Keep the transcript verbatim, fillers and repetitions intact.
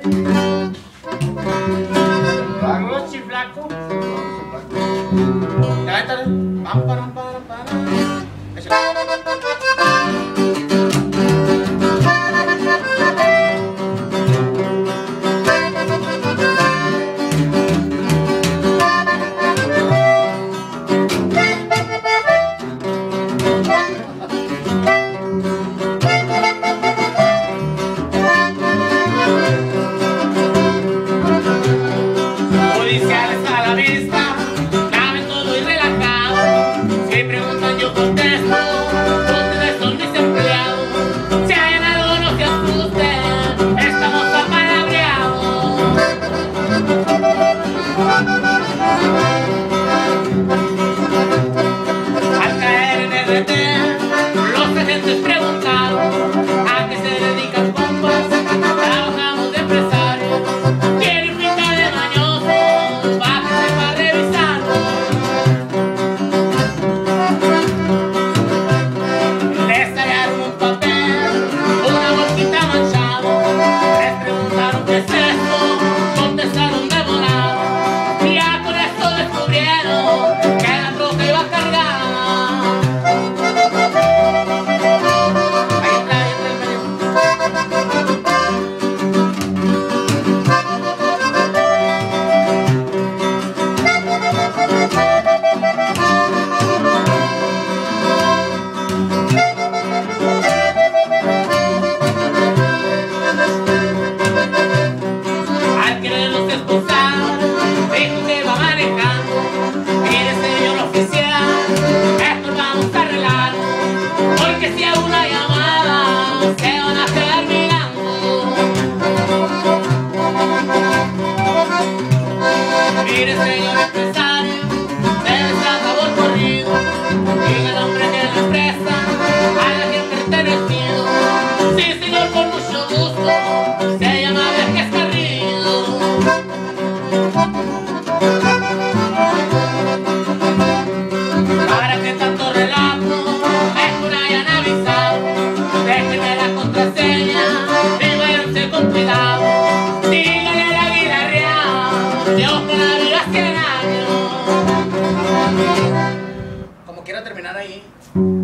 Rochi flaco. Ya está. Pam, pam, pam, pam. Policiales a la vista, saben todo y relajado. Si preguntan yo contesto, ustedes son mis empleados. Si hay en algo no se asusten, estamos apalabreados. Al caer en R T, los agentes preguntaron a qué se dedican, compas. Trabajamos de empresarios. Quieren pintar de mañosos, bájense para revisarlo. Les hallaron un papel, una bolsita manchado. Les preguntaron qué es esto, contestaron de volado. Y ya con esto descubrieron que la troca iba cargada. Ahí está, ahí está el medio. Al quererlos expulsar, dijo que iba manejando. Mire, señor oficial, esto vamos a arreglarlo, porque si hago una llamada, se van a quedar mirando. Mire, señor empresario, se les acabó el corrido. Diga el nombre de la empresa a la que he pertenecido. Sí, señor, con mucho gusto, se llama Vázquez Garrido. ¿Para qué tanto relato? Mejor hayan avisado. Déjenme la contraseña y váyanse con cuidado. Díganle a la vida real, yo que la vida cien años. Como quiera terminar ahí.